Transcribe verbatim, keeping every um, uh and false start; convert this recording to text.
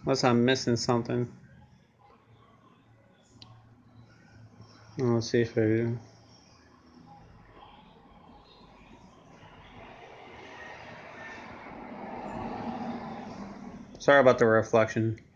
Unless I'm missing something. Let's see if I... Sorry about the reflection.